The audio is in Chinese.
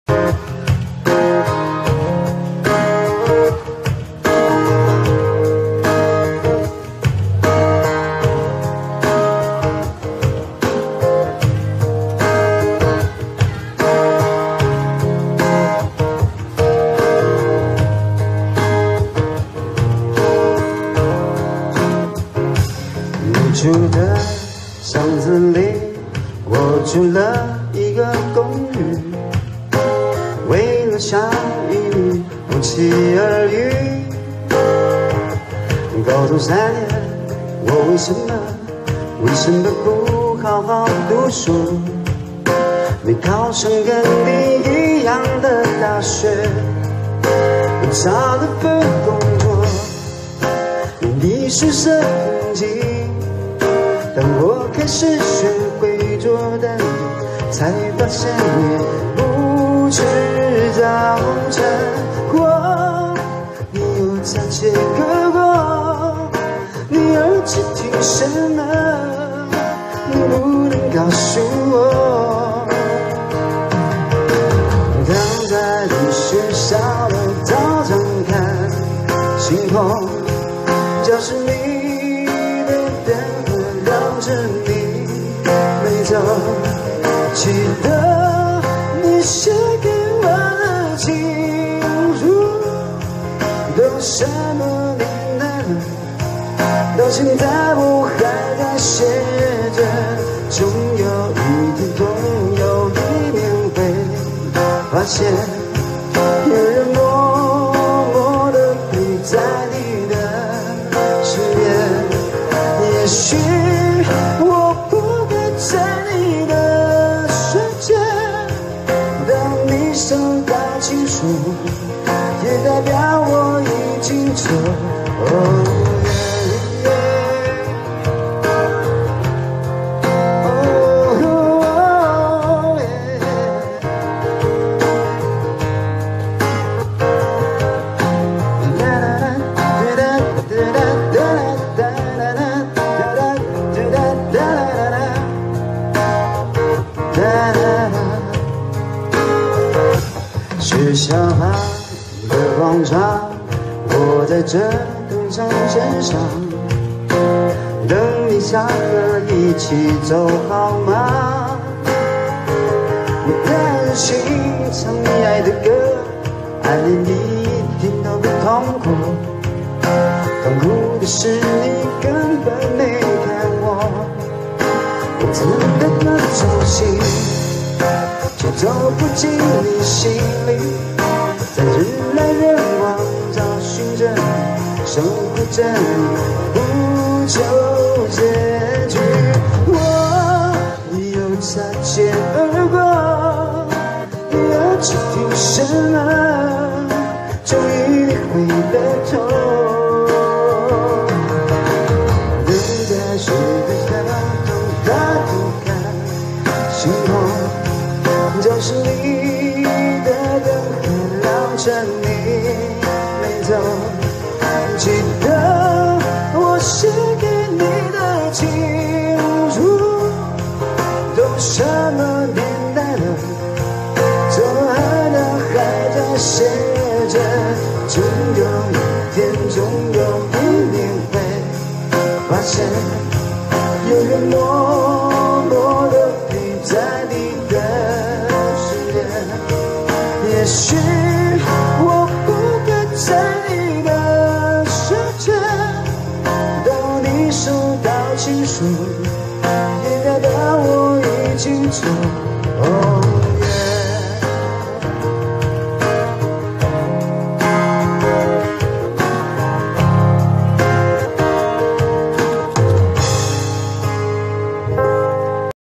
住的巷子里，我租了一个公寓，为了相遇不期而遇。高中3年，我为什么不好好读书？没考上跟你一样的大学，我找了份工作，你是设计。当我开始学会做蛋饼，才发现也不吃早餐。你又在切割过，你耳机听什么？你不能告诉我。躺在你学校的操场看星空，就是你的灯让着你没走，记得你写给我的情书都什么年代了，到现在我还在写着，总有一天，总有一年会发现，有人默默地陪在你的身边。也许我不该在你的瞬间，当你收到情书，也代表我已经走。学校旁的广场，我在这等上身上，等你下课一起走好吗？你担心唱你爱的歌，暗恋你一点都不痛苦，痛苦的是你根本没看我，我真的那种心却走不进你心里，在人来人往找寻着你，守护着你，不求结局。你又擦肩而过，你又只听什么？终于你回了头，等在水的下头抬头看星空，就是你的灯还亮着你没走，记得我写给你的情书都什么年代了，怎么还在写着？总有一天，总有一年会发现，有人默默地陪在你的身边。也许我不该在你的世界，当你收到情书，也代表我已经走。